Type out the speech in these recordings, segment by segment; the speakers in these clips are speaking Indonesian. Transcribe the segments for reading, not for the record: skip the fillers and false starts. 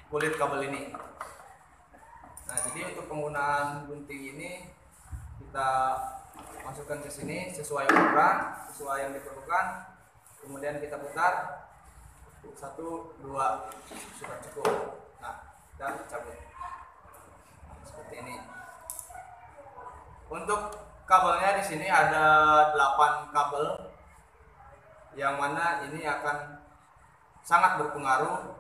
kulit kabel ini. Nah, jadi untuk penggunaan gunting ini kita masukkan ke sini sesuai ukuran, sesuai yang diperlukan. Kemudian kita putar 1, 2 sudah cukup. Nah, kita cabut seperti ini. Untuk kabelnya di sini ada 8 kabel, yang mana ini akan sangat berpengaruh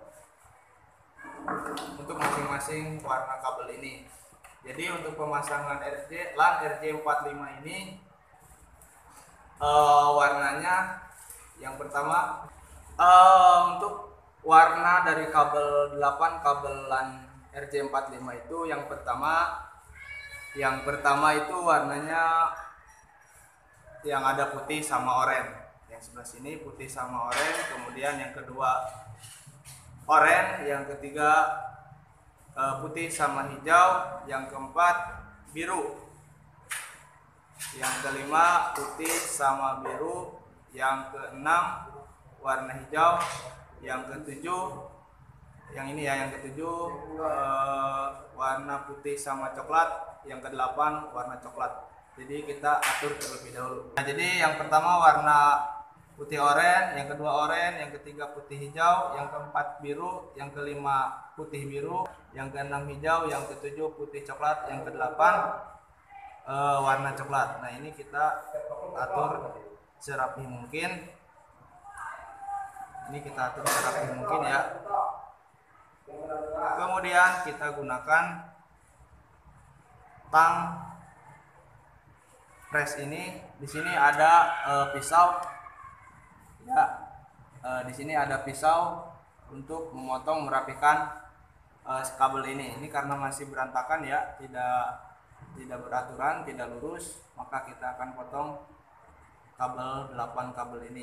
untuk masing-masing warna kabel ini. Jadi untuk pemasangan LAN RJ45 ini warnanya yang pertama untuk warna dari kabel 8 kabel LAN RJ45 itu yang pertama itu warnanya yang ada putih sama oranye. Yang sebelah sini putih sama oranye, kemudian yang kedua oranye, yang ketiga putih sama hijau, yang keempat biru, yang kelima putih sama biru, yang keenam warna hijau, yang ketujuh warna putih sama coklat, yang kedelapan warna coklat. Jadi kita atur terlebih dahulu. Nah, jadi yang pertama warna putih oranye, yang kedua oranye, yang ketiga putih hijau, yang keempat biru, yang kelima putih biru, yang keenam hijau, yang ketujuh putih coklat, yang kedelapan warna coklat. Nah, ini kita atur serapi mungkin. Ini kita atur serapi mungkin ya. Kemudian kita gunakan tang press ini. Di sini ada pisau. Ya, di sini ada pisau untuk memotong merapikan kabel ini. Ini karena masih berantakan ya, tidak beraturan, tidak lurus, maka kita akan potong kabel 8 kabel ini.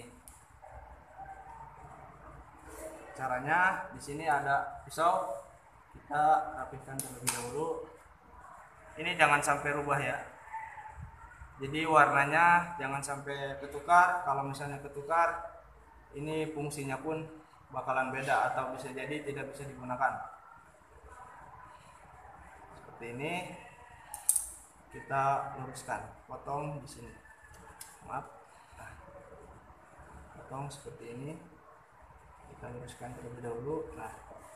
Caranya di sini ada pisau, kita rapikan terlebih dahulu. Ini jangan sampai rubah ya. Jadi warnanya jangan sampai ketukar. Kalau misalnya ketukar, ini fungsinya pun bakalan beda atau bisa jadi tidak bisa digunakan. Seperti ini. Kita luruskan, potong di sini. Maaf. Nah, potong seperti ini. Kita luruskan terlebih dahulu. Nah,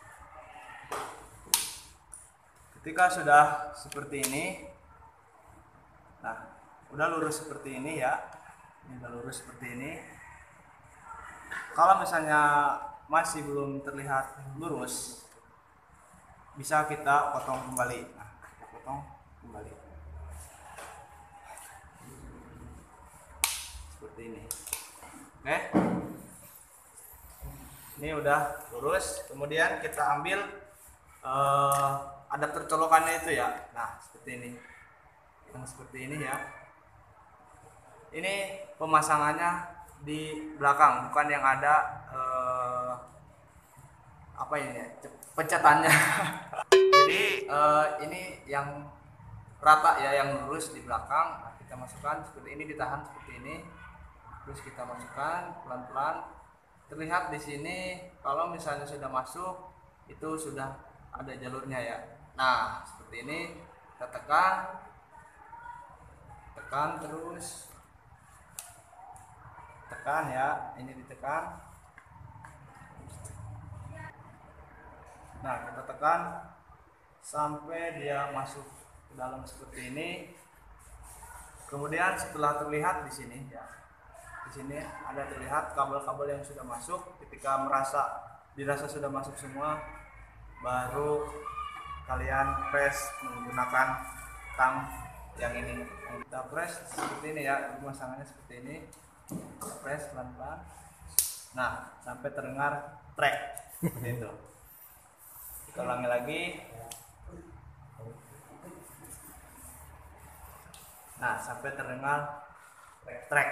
ketika sudah seperti ini, nah, udah lurus seperti ini ya. Ini udah lurus seperti ini. Kalau misalnya masih belum terlihat lurus, bisa kita potong kembali. Nah, kita potong kembali. Seperti ini. Oke. Ini udah lurus. Kemudian kita ambil adapter colokannya itu ya. Nah, seperti ini. Yang seperti ini ya. Ini pemasangannya di belakang, bukan yang ada apa ini ya, pencetannya. Jadi ini yang rata ya, yang lurus di belakang. Nah, kita masukkan seperti ini, ditahan seperti ini. Terus kita masukkan pelan-pelan. Terlihat di sini kalau misalnya sudah masuk itu sudah ada jalurnya ya. Nah, seperti ini kita tekan terus, tekan ya, ini ditekan. Nah, kita tekan sampai dia masuk ke dalam seperti ini. Kemudian setelah terlihat di sini ya, di sini ada terlihat kabel-kabel yang sudah masuk. Ketika dirasa sudah masuk semua, baru kalian press menggunakan tang yang ini. Kita press seperti ini ya, pemasangannya seperti ini. Kita press pelan-pelan. Nah, sampai terdengar trek seperti itu. Kita ulangi lagi. Nah, sampai terdengar trek.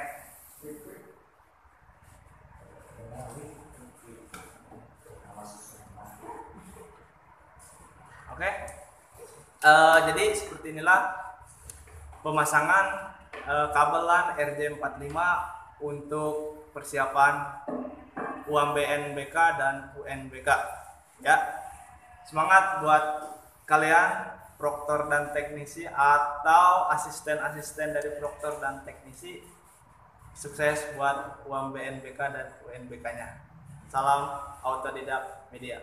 Oke. Jadi seperti inilah pemasangan kabel LAN RJ45 untuk persiapan UMBN BK dan UNBK ya. Semangat buat kalian proktor dan teknisi atau asisten-asisten dari proktor dan teknisi. Sukses buat UMBNBK dan UNBK-nya. Salam Autodidak Media.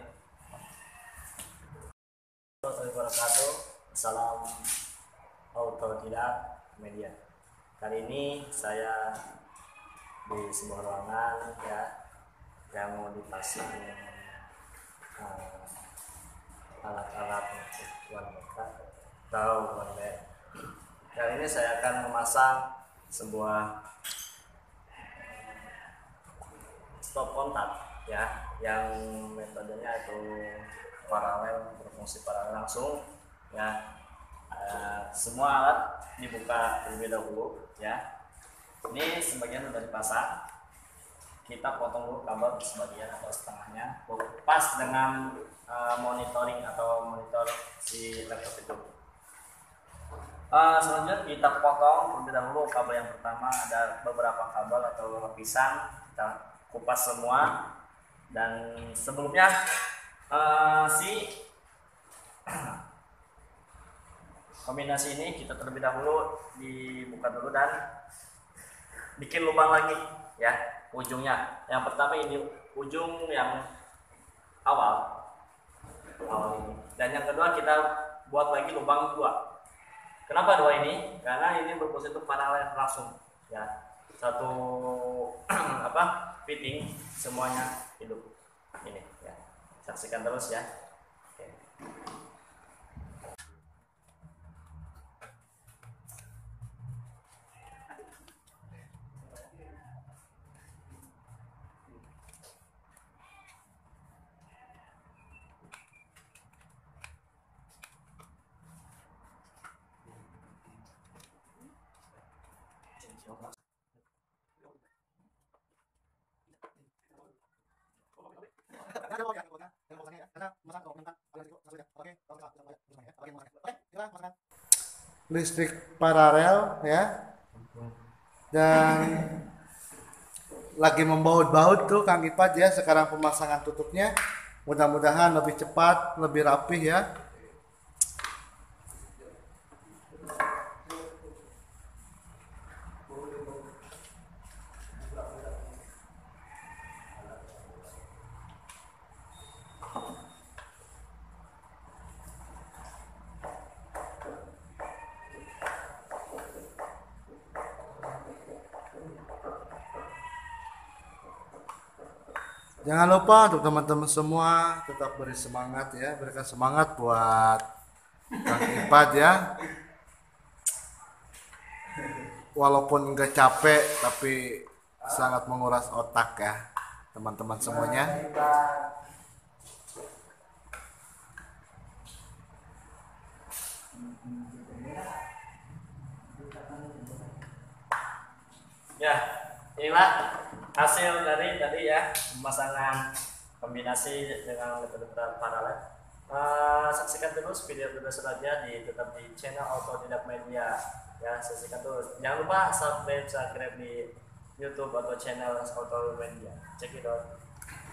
Assalamualaikum warahmatullahi wabarakatuh. Salam Autodidak Media. Kali ini saya di sebuah ruangan ya yang mau dipasang alat-alat untuk UMBK atau UMBN. Kali ini saya akan memasang sebuah stop kontak ya, yang metodenya itu paralel, berfungsi paralel langsung ya. Semua alat dibuka terlebih dahulu ya. Ini sebagian sudah dipasang, kita potong dulu kabel sebagian atau setengahnya pas dengan monitoring atau monitor si laptop itu. Selanjutnya kita potong terlebih dahulu kabel yang pertama. Ada beberapa kabel atau lapisan, kita kupas semua. Dan sebelumnya kombinasi ini kita terlebih dahulu dibuka dulu dan bikin lubang lagi ya ujungnya. Yang pertama ini ujung yang awal ini, dan yang kedua kita buat lagi lubang dua. Kenapa dua ini? Karena ini berfungsi untuk paralel langsung ya, satu fitting semuanya hidup ini ya. Saksikan terus ya. Oke. Listrik paralel ya, dan lagi membaut-baut tuh Kang Ipad ya. Sekarang pemasangan tutupnya mudah-mudahan lebih cepat, lebih rapih ya. Jangan lupa untuk teman-teman semua tetap beri semangat ya, berikan semangat buat Kang Ipad ya. Walaupun nggak capek tapi sangat menguras otak ya teman-teman semuanya. Ya, inilah hasil dari tadi ya pemasangan kombinasi dengan metode paralel. Saksikan terus video-video selanjutnya tetap di channel Autodidak Media ya. Saksikan terus, jangan lupa subscribe di YouTube atau channel Autodidak Media. Check it out.